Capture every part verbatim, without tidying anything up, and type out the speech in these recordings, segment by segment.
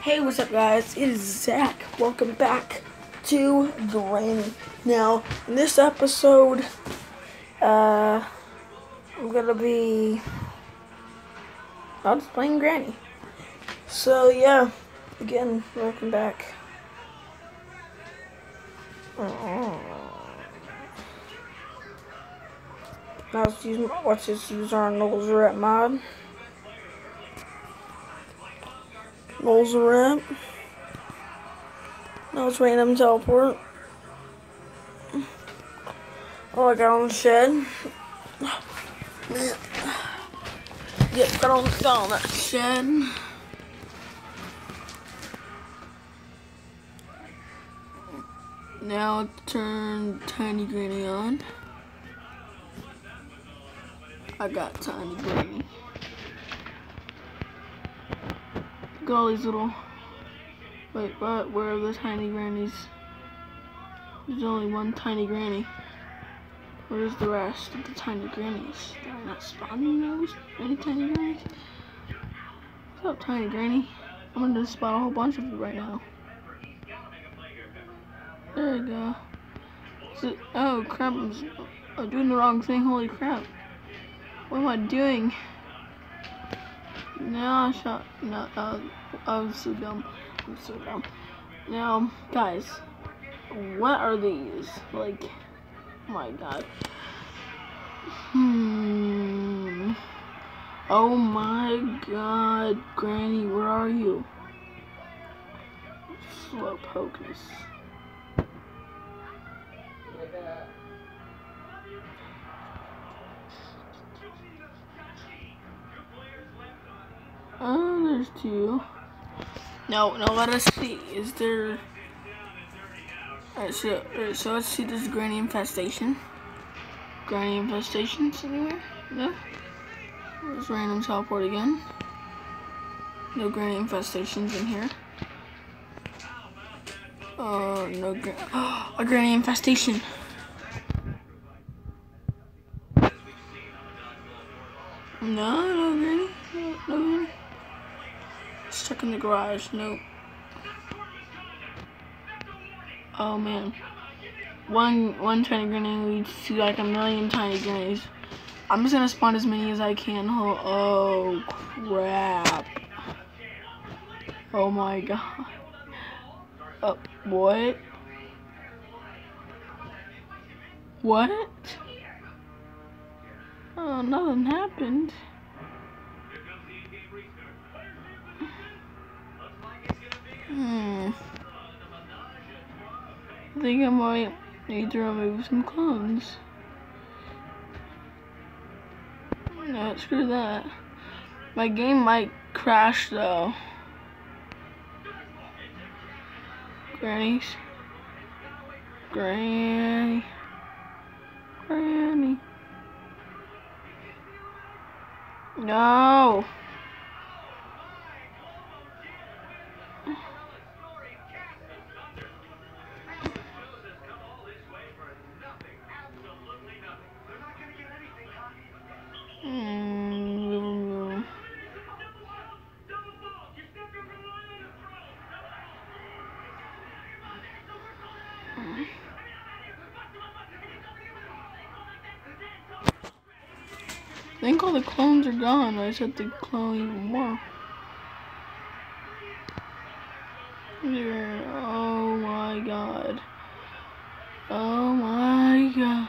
Hey, what's up, guys? It is Zach. Welcome back to Granny. Now, in this episode, uh, I'm gonna be I was playing Granny. So yeah, again, welcome back. Now let's use let's just use our Nolzeret mod. Nolzeret. Now it's random teleport. Oh, I got on the shed. Yep, got on, got on that shed. Now turn Tiny Granny on. I got Tiny Granny. Look at all these little. Wait, what? Where are the Tiny Grannies? There's only one Tiny Granny. Where's the rest of the Tiny Grannies? Did I not spawn those? Any Tiny Grannies? What's up, Tiny Granny? I'm gonna spawn a whole bunch of you right now. There you go. So, oh crap, I'm, I'm doing the wrong thing, holy crap. What am I doing? Now I shot, no, uh, I was so dumb. I'm so dumb. Now, guys, what are these? Like, oh my god. Hmm. Oh my god, Granny, where are you? Slowpokes. Oh, there's two. No, no, let us see. Is there... Alright, so, right, so let's see, this Granny infestation. Granny infestations anywhere? No? There's random teleport again. No Granny infestations in here. Oh, no gra oh, a Granny infestation. No, no Granny. No, no Granny. Stuck in the garage. Nope. Oh man. One one Tiny Granny leads to like a million Tiny Grannies. I'm just gonna spawn as many as I can. Oh, oh crap. Oh my god. Oh, what? What? Oh, nothing happened. Hmm. I think I might need to remove some clones. No, screw that. My game might crash though. Grannies. Granny. Granny. No. Mm. I think all the clones are gone. I just have to clone even more. There. Oh my god. Oh my god.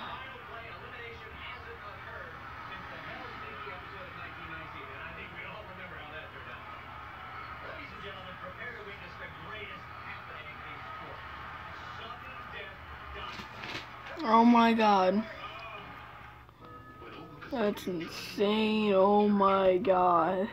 Oh my god. That's insane. Oh my god.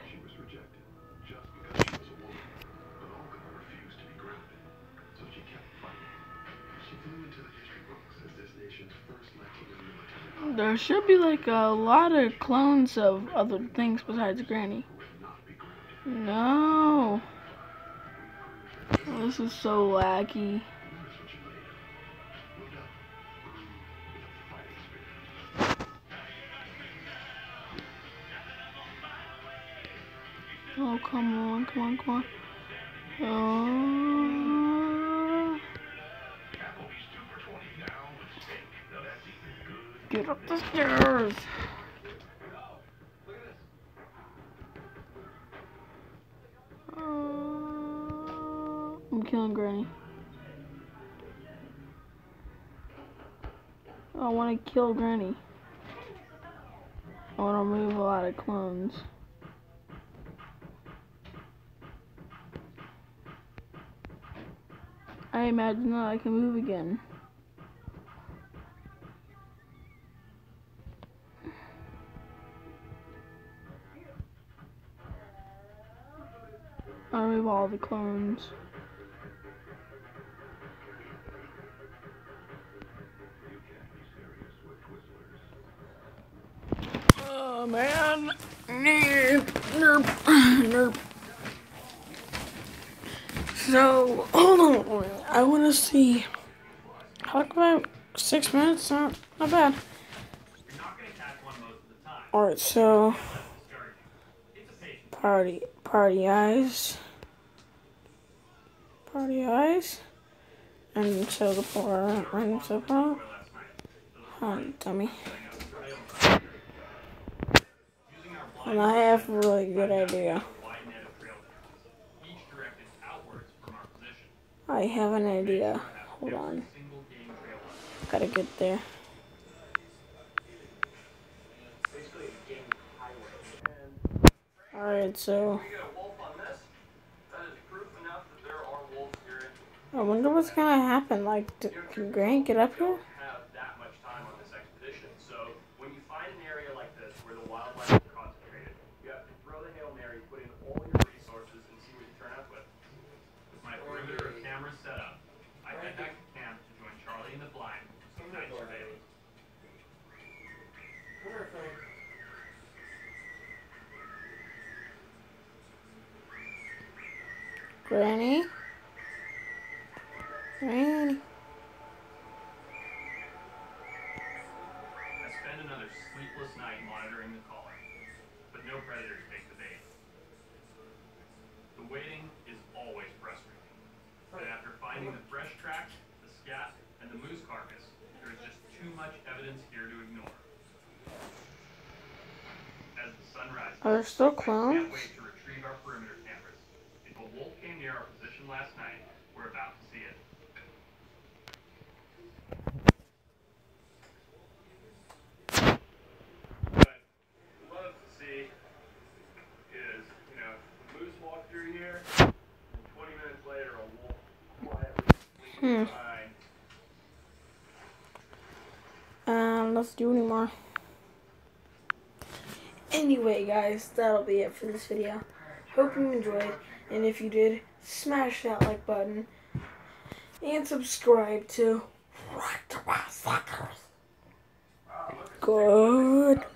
There should be like a lot of clones of other things besides Granny. No. This is so laggy. Oh, come on, come on, come on. Oh Get up the stairs. Uh, I'm killing Granny. I want to kill Granny. I want to remove a lot of clones. I imagine that I can move again. I'll remove all the clones. Oh man. Nerp. Nerp. Nerp. So, hold on. I want to see. Talk about six minutes? Not, not bad. Alright, so. Party. Party eyes. Party eyes. And so the poor. And so far. Oh, dummy. And I have a really good idea. I have an idea. Hold on. Gotta get there. Alright, so. I wonder what's gonna happen. Like, can Grant get up here? Granny? Granny? I spend another sleepless night monitoring the caller, but no predators take the bait. The waiting is always frustrating, but after finding the fresh tracks, the scat, and the moose carcass, there is just too much evidence here to ignore. As the sun rises, Are there still I clones? can't wait to retrieve our perimeter cameras. If a wolf came near our position last night, we're about to see it. What I'd love to see is, you know, a moose walk through here, and twenty minutes later a wolf quietly Hmm. behind. Um, let's do any more. Anyway, guys, that'll be it for this video. Hope you enjoyed, and if you did, smash that like button and subscribe to Rock to My Suckers. Good.